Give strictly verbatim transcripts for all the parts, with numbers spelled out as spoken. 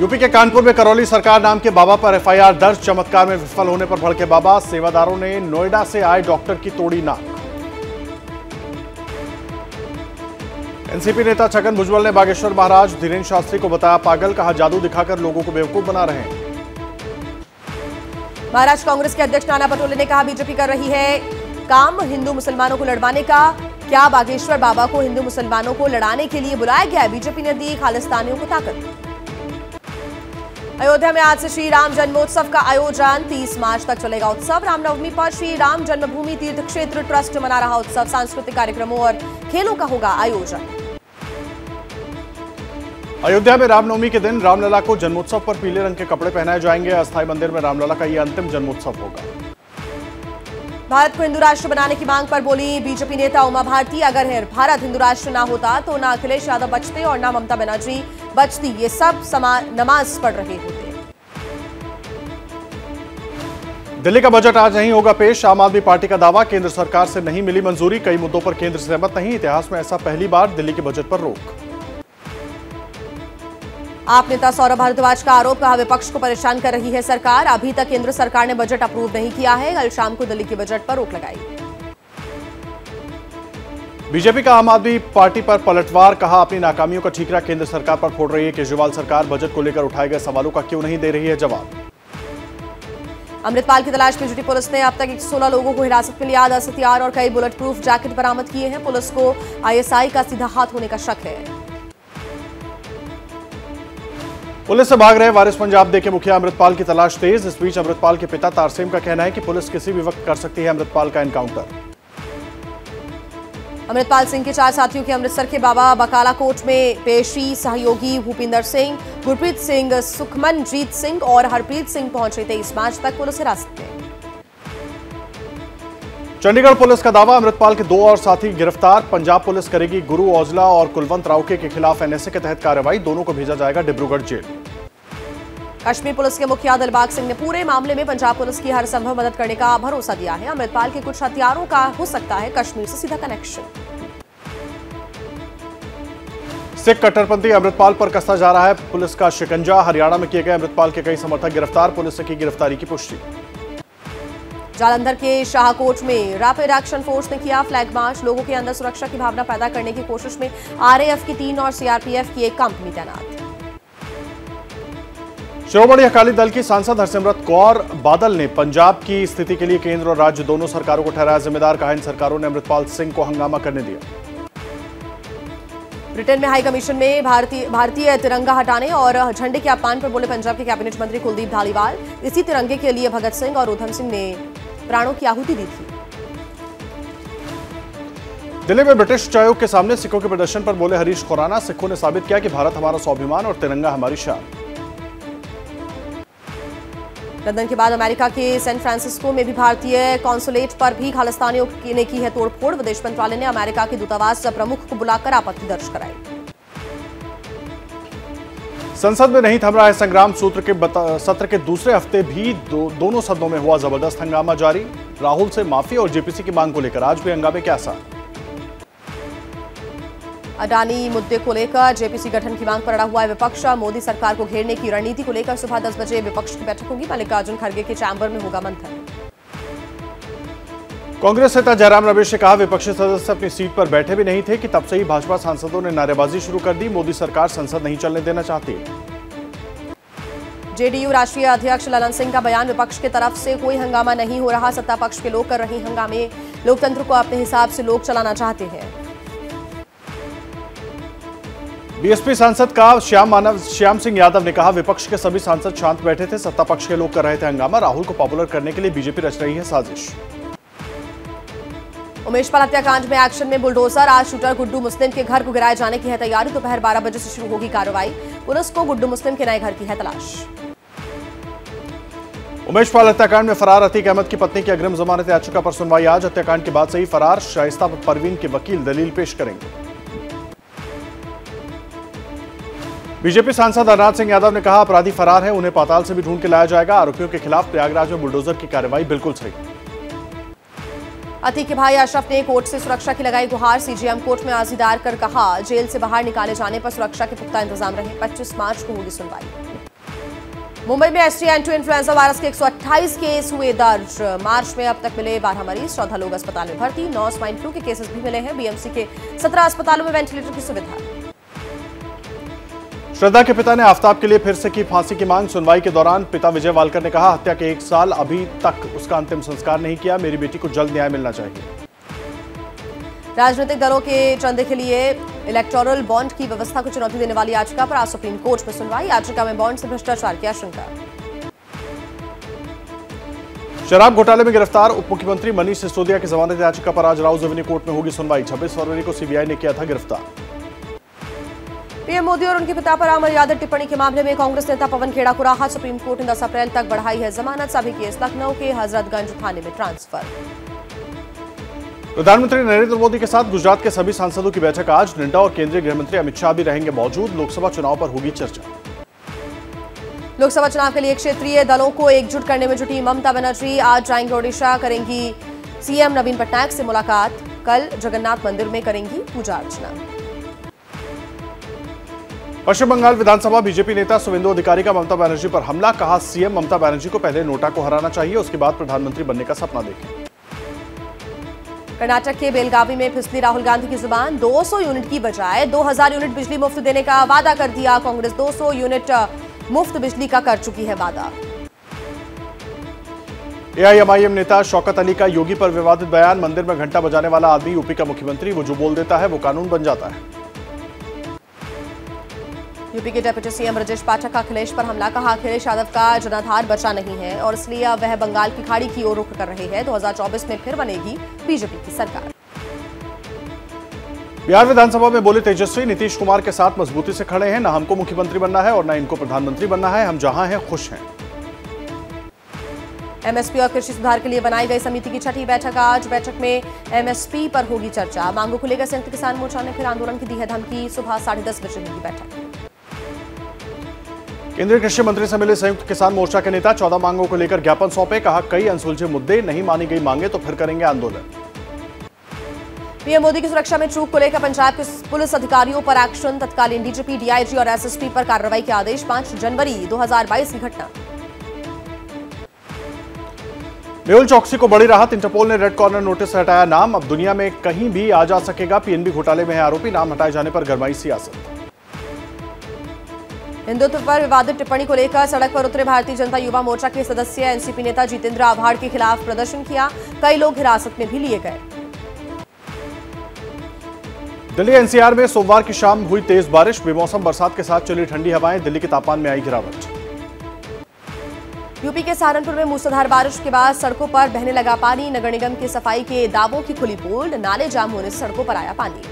UP के कानपुर में करौली सरकार नाम के बाबा पर एफ आई आर दर्ज। चमत्कार में विफल होने पर भड़के बाबा। सेवादारों ने नोएडा से आए डॉक्टर की तोड़ी नाक। एन सी पी नेता छगन भुजबल ने बागेश्वर महाराज धीरेन्द्र शास्त्री को बताया पागल। कहा जादू दिखाकर लोगों को बेवकूफ बना रहे हैं। महाराष्ट्र कांग्रेस के अध्यक्ष नाना पटोले ने कहा बीजेपी कर रही है काम हिंदू मुसलमानों को लड़वाने का। क्या बागेश्वर बाबा को हिंदू मुसलमानों को लड़ाने के लिए बुलाया गया है? बीजेपी ने दी खालिस्तानियों को ताकत। अयोध्या में आज से श्री राम जन्मोत्सव का आयोजन। तीस मार्च तक चलेगा उत्सव। रामनवमी पर श्री राम जन्मभूमि तीर्थ क्षेत्र ट्रस्ट मना रहा उत्सव। सांस्कृतिक कार्यक्रमों और खेलों का होगा आयोजन। अयोध्या में रामनवमी के दिन रामलला को जन्मोत्सव पर पीले रंग के कपड़े पहनाए जाएंगे। अस्थायी मंदिर में रामलला का यह अंतिम जन्मोत्सव होगा। भारत को हिंदू राष्ट्र बनाने की मांग पर बोली बीजेपी नेता उमा भारती। अगर भारत हिंदू राष्ट्र ना होता तो ना अखिलेश यादव बचते और ना ममता बनर्जी बचती। ये सब नमाज पढ़ रहे होते। दिल्ली का बजट आज नहीं होगा पेश। आम आदमी पार्टी का दावा। केंद्र सरकार से नहीं मिली मंजूरी। कई मुद्दों पर केंद्र सहमत नहीं। इतिहास में ऐसा पहली बार दिल्ली के बजट पर रोक। आप नेता सौरभ भारद्वाज का आरोप। कहा विपक्ष को परेशान कर रही है सरकार। अभी तक केंद्र सरकार ने बजट अप्रूव नहीं किया है। कल शाम को दिल्ली के बजट पर रोक लगाई। बीजेपी का आम आदमी पार्टी पर पलटवार। कहा अपनी नाकामियों का ठीकरा केंद्र सरकार पर फोड़ रही है। केजरीवाल सरकार बजट को लेकर उठाए गए सवालों का क्यों नहीं दे रही है जवाब। अमृतपाल की तलाश में जुटी पुलिस ने अब तक सोलह लोगों को हिरासत में लिया। दस हथियार और कई बुलेट प्रूफ जैकेट बरामद किए हैं। पुलिस को आई एस आई का सीधा हाथ होने का शक है। पुलिस से भाग रहे वारिस पंजाब दे के मुखिया अमृतपाल की तलाश तेज। इस बीच अमृतपाल के पिता तारसेम का कहना है कि पुलिस किसी भी वक्त कर सकती है अमृतपाल का एनकाउंटर। अमृतपाल सिंह के चार साथियों की अमृतसर के बाबा बकाला कोर्ट में पेशी। सहयोगी भूपिंदर सिंह, गुरप्रीत सिंह, सुखमनजीत सिंह और हरप्रीत सिंह पहुंचे तेईस मार्च तक पुलिस हिरासत में। चंडीगढ़ पुलिस का दावा। अमृतपाल के दो और साथी गिरफ्तार। पंजाब पुलिस करेगी गुरु औजला और कुलवंत राउके के खिलाफ एन एस ए के तहत कार्रवाई। दोनों को भेजा जाएगा डिब्रूगढ़ जेल। कश्मीर पुलिस के मुखिया दिलबाग सिंह ने पूरे मामले में पंजाब पुलिस की हर संभव मदद करने का भरोसा दिया है। अमृतपाल के कुछ हथियारों का हो सकता है कश्मीर से सीधा कनेक्शन। सिख कट्टरपंथी अमृतपाल पर कसता जा रहा है पुलिस का शिकंजा। हरियाणा में किए गए अमृतपाल के कई समर्थक गिरफ्तार। पुलिस ने की गिरफ्तारी की पुष्टि। जालंधर के शाहकोट में रैपिड एक्शन फोर्स ने किया फ्लैग मार्च। लोगों के अंदर सुरक्षा की भावना पैदा करने की कोशिश में आर ए एफ की तीन और सी आर पी एफ की एक कंपनी तैनात। शिरोमणि अकाली दल की सांसद हरसिमरत कौर बादल ने पंजाब की स्थिति के लिए केंद्र और राज्य दोनों सरकारों को ठहराया जिम्मेदार। कहा इन सरकारों ने अमृतपाल सिंह को हंगामा करने दिया। ब्रिटेन में हाई कमीशन में भारतीय भारतीय तिरंगा हटाने और झंडे के अपमान पर बोले पंजाब के कैबिनेट मंत्री कुलदीप धालीवाल। इसी तिरंगे के लिए भगत सिंह और उधम सिंह ने प्राणों की आहुति दी थी। दिल्ली में ब्रिटिश उच्चायोग के सामने सिखों के प्रदर्शन पर बोले हरीश खुराना। सिखों ने साबित किया कि भारत हमारा स्वाभिमान और तिरंगा हमारी शान। लंदन के बाद अमेरिका के सैन फ्रांसिस्को में भी भारतीय कॉन्सुलेट पर भी खालिस्तानियों ने की है तोड़फोड़। विदेश मंत्रालय ने अमेरिका के दूतावास प्रमुख को बुलाकर आपत्ति दर्ज कराई। संसद में नहीं थम रहा है संग्राम। सूत्र के सत्र के दूसरे हफ्ते भी दो, दोनों सदनों में हुआ जबरदस्त हंगामा जारी। राहुल से माफी और जे पी सी की मांग को लेकर आज भी हंगामे के आसार। अडानी मुद्दे को लेकर जे पी सी गठन की मांग पर अड़ा हुआ है विपक्ष। मोदी सरकार को घेरने की रणनीति को लेकर सुबह दस बजे विपक्ष की बैठक होगी। मल्लिकार्जुन खड़गे के चैम्बर में होगा मंथन। कांग्रेस नेता जयराम रमेश ने कहा विपक्षी सदस्य अपनी सीट पर बैठे भी नहीं थे कि तब से ही भाजपा सांसदों ने नारेबाजी शुरू कर दी। मोदी सरकार संसद नहीं चलने देना चाहती। जे डी यू राष्ट्रीय अध्यक्ष ललन सिंह का बयान। विपक्ष की तरफ से कोई हंगामा नहीं हो रहा। सत्ता पक्ष के लोग कर रहे हंगामे। लोकतंत्र को अपने हिसाब से लोग चलाना चाहते हैं। बी एस पी सांसद का श्याम मानव श्याम सिंह यादव ने कहा विपक्ष के सभी सांसद शांत बैठे थे। सत्ता पक्ष के लोग कर रहे थे हंगामा। राहुल को पॉपुलर करने के लिए बीजेपी रच रही है साजिश। उमेश पाल हत्याकांड में एक्शन में बुलडोजर। आज शूटर गुड्डू मुस्लिम के घर को गिराए जाने की है तैयारी। दोपहर बारह बजे से शुरू होगी कार्रवाई। पुलिस को गुड्डू मुस्लिम के नए घर की है तलाश। उमेश पाल हत्याकांड में फरार अतीक अहमद की पत्नी की अग्रिम जमानत याचिका पर सुनवाई आज। हत्याकांड के बाद से ही फरार शाइस्ता परवीन के वकील दलील पेश करेंगे। बीजेपी सांसद हरनाथ सिंह यादव ने कहा अपराधी फरार है, उन्हें पाताल से भी ढूंढ के लाया जाएगा। आरोपियों के खिलाफ प्रयागराज में बुलडोजर की कार्रवाई बिल्कुल सही। अतीक के भाई अशरफ ने कोर्ट से सुरक्षा की लगाई गुहार। सीजीएम कोर्ट में आजीदार कर कहा जेल से बाहर निकाले जाने पर सुरक्षा के पुख्ता इंतजाम रहे। पच्चीस मार्च को होगी सुनवाई। मुंबई में H three N two influenza virus के एक सौ अट्ठाईस केस हुए दर्ज। मार्च में अब तक मिले बारह मरीज, चौदह लोग अस्पताल में भर्ती। नौ स्वाइन फ्लू के केसेस भी मिले हैं। बीएमसी के सत्रह अस्पतालों में वेंटिलेटर की सुविधा। श्रद्धा के पिता ने आफ्ताब के लिए फिर से की फांसी की मांग। सुनवाई के दौरान पिता विजय वालकर ने कहा, हत्या के एक साल अभी तक उसका अंतिम संस्कार नहीं किया। मेरी बेटी को जल्द न्याय मिलना चाहिए। राजनीतिक दलों के चंदे के लिए इलेक्टोरल बॉन्ड की व्यवस्था को चुनौती देने वाली याचिका पर आज सुप्रीम कोर्ट में सुनवाई। याचिका में बॉन्ड से भ्रष्टाचार की आशंका। शराब घोटाले में गिरफ्तार उप मुख्यमंत्री मनीष सिसोदिया की जमानत याचिका पर आज राउज एवेन्यू कोर्ट में होगी सुनवाई। छब्बीस फरवरी को सीबीआई ने किया था गिरफ्तार। पीएम मोदी और उनके पिता पर अमर यादव टिप्पणी के मामले में कांग्रेस नेता पवन खेड़ा को राहत। सुप्रीम कोर्ट ने दस अप्रैल तक बढ़ाई है जमानत। सभी केस लखनऊ के हजरतगंज थाने में ट्रांसफर। प्रधानमंत्री नरेंद्र मोदी के साथ गुजरात के सभी सांसदों की बैठक आज। नड्डा और केंद्रीय गृह मंत्री अमित शाह भी रहेंगे मौजूद। लोकसभा चुनाव पर होगी चर्चा। लोकसभा चुनाव के लिए क्षेत्रीय दलों को एकजुट करने में जुटी ममता बनर्जी। आज जाएंगे ओडिशा, करेंगी सीएम नवीन पटनायक से मुलाकात। कल जगन्नाथ मंदिर में करेंगी पूजा अर्चना। पश्चिम बंगाल विधानसभा बीजेपी नेता शुवेंदु अधिकारी का ममता बनर्जी पर हमला। कहा, सीएम ममता बनर्जी को पहले नोटा को हराना चाहिए, उसके बाद प्रधानमंत्री बनने का सपना देखें। कर्नाटक के बेलगावी में फिसली राहुल गांधी की जुबान। दो सौ यूनिट की बजाय दो हज़ार यूनिट बिजली मुफ्त देने का वादा कर दिया। कांग्रेस दो सौ यूनिट मुफ्त बिजली का कर चुकी है वादा। एआईएमआईएम नेता शौकत अली का योगी पर विवादित बयान। मंदिर में घंटा बजाने वाला आदमी यूपी का मुख्यमंत्री, वो जो बोल देता है वो कानून बन जाता है। यूपी के डिप्टी सीएम ब्रजेश पाठक का अखिलेश पर हमला। कहा, अखिलेश यादव का जनाधार बचा नहीं है और इसलिए अब वह बंगाल की खाड़ी की ओर रुख कर रहे हैं। दो हज़ार चौबीस में फिर बनेगी बीजेपी की सरकार। बिहार विधानसभा में बोले तेजस्वी, नीतीश कुमार के साथ मजबूती से खड़े हैं। न हमको मुख्यमंत्री बनना है और न इनको प्रधानमंत्री बनना है। हम जहां हैं खुश हैं। एमएसपी और कृषि सुधार के लिए बनाई गई समिति की छठी बैठक आज। बैठक में एमएसपी पर होगी चर्चा। मांगों को लेकर संयुक्त किसान मोर्चा ने फिर आंदोलन की दी है धमकी। सुबह साढ़े दस बजे होगी बैठक। केंद्रीय कृषि मंत्री से मिले संयुक्त किसान मोर्चा के नेता। चौदह मांगों को लेकर ज्ञापन सौंपे। कहा, कई अनसुलझे मुद्दे, नहीं मानी गई मांगे तो फिर करेंगे आंदोलन। पीएम मोदी की सुरक्षा में चूक को लेकर पंजाब के पुलिस अधिकारियों पर एक्शन। तत्कालीन डीजीपी, डीआईजी और एसएसपी पर कार्रवाई के आदेश। पांच जनवरी दो हज़ार बाईस की घटना। मेहुल चौकसी को बड़ी राहत। इंटरपोल ने रेड कॉर्नर नोटिस से हटाया नाम। अब दुनिया में कहीं भी आ जा सकेगा। पीएनबी घोटाले में है आरोपी। नाम हटाए जाने पर गरमाई सियासत। हिंदुत्व पर विवादित टिप्पणी को लेकर सड़क पर उतरे भारतीय जनता युवा मोर्चा के सदस्य। एनसीपी नेता जितेंद्र आव्हाड के खिलाफ प्रदर्शन किया। कई लोग हिरासत में भी लिए गए। दिल्ली एनसीआर में सोमवार की शाम हुई तेज बारिश। बेमौसम बरसात के साथ चली ठंडी हवाएं। दिल्ली के तापमान में आई गिरावट। यूपी के सहारनपुर में मूसलाधार बारिश के बाद सड़कों पर बहने लगा पानी। नगर निगम के सफाई के दावों की खुली पोल। नाले जाम होने से सड़कों पर आया पानी।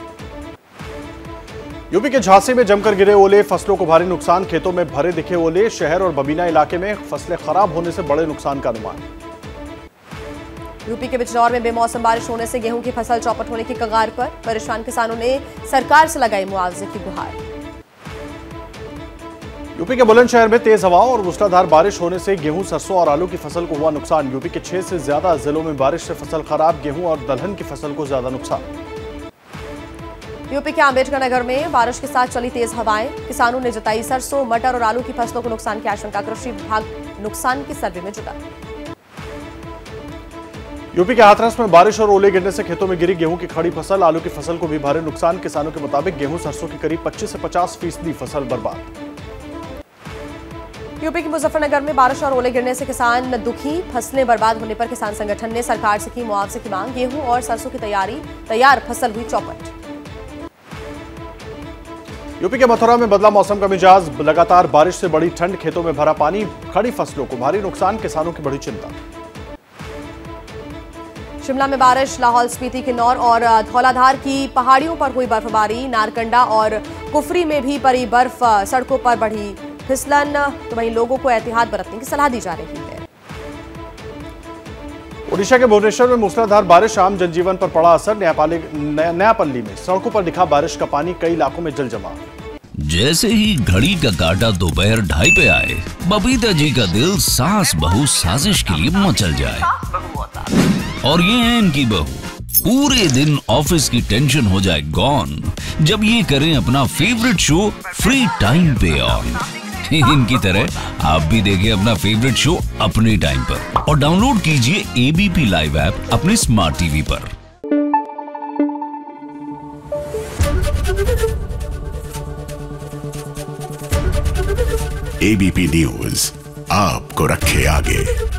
यूपी के झांसी में जमकर गिरे ओले। फसलों को भारी नुकसान। खेतों में भरे दिखे ओले। शहर और बबीना इलाके में फसलें खराब होने से बड़े नुकसान का अनुमान। यूपी के बिजनौर में बेमौसम बारिश होने से गेहूं की फसल चौपट होने की कगार पर। परेशान किसानों ने सरकार से लगाई मुआवजे की गुहार। यूपी के बुलंदशहर में तेज हवाओं और मूसलाधार बारिश होने से गेहूं, सरसों और आलू की फसल को हुआ नुकसान। यूपी के छह से ज्यादा जिलों में बारिश से फसल खराब। गेहूं और दलहन की फसल को ज्यादा नुकसान। यूपी के अंबेडकर नगर में बारिश के साथ चली तेज हवाएं। किसानों ने जताई सरसों, मटर और आलू की फसलों को नुकसान की आशंका। कृषि विभाग नुकसान के सर्वे में जुटा। यूपी के हाथरस में बारिश और ओले गिरने से खेतों में गिरी गेहूं की खड़ी फसल। आलू की फसल को भी भारी नुकसान। किसानों के मुताबिक गेहूं, सरसों की करीब पच्चीस से पचास फीसदी फसल बर्बाद। यूपी के मुजफ्फरनगर में बारिश और ओले गिरने से किसान दुखी। फसलें बर्बाद होने पर किसान संगठन ने सरकार से की मुआवजे की मांग। गेहूं और सरसों की तैयारी तैयार फसल हुई चौपट। यूपी के मथुरा में बदला मौसम का मिजाज। लगातार बारिश से बड़ी ठंड। खेतों में भरा पानी। खड़ी फसलों को भारी नुकसान। किसानों की बड़ी चिंता। शिमला में बारिश। लाहौल स्पीति, किन्नौर और धौलाधार की पहाड़ियों पर हुई बर्फबारी। नारकंडा और कुफरी में भी पड़ी बर्फ। सड़कों पर बढ़ी फिसलन। तो वहीं लोगों को एहतियात बरतने की सलाह दी जा रही है। ओडिशा के भुवनेश्वर में मूसलाधार बारिश। आम जनजीवन पर पड़ा असर। नयापल्ली में सड़कों पर दिखा बारिश का पानी। कई इलाकों में जल जमाव। जैसे ही घड़ी का काटा दोपहर ढाई पे आए, बबीता जी का दिल सास बहू साजिश के लिए मचल जाए। और ये है इनकी बहू। पूरे दिन ऑफिस की टेंशन हो जाए गॉन जब ये करें अपना फेवरेट शो फ्री टाइम पे ऑन। इनकी तरह आप भी देखिए अपना फेवरेट शो अपने टाइम पर और डाउनलोड कीजिए एबीपी लाइव ऐप अपने स्मार्ट टीवी पर। एबीपी न्यूज आपको रखे आगे।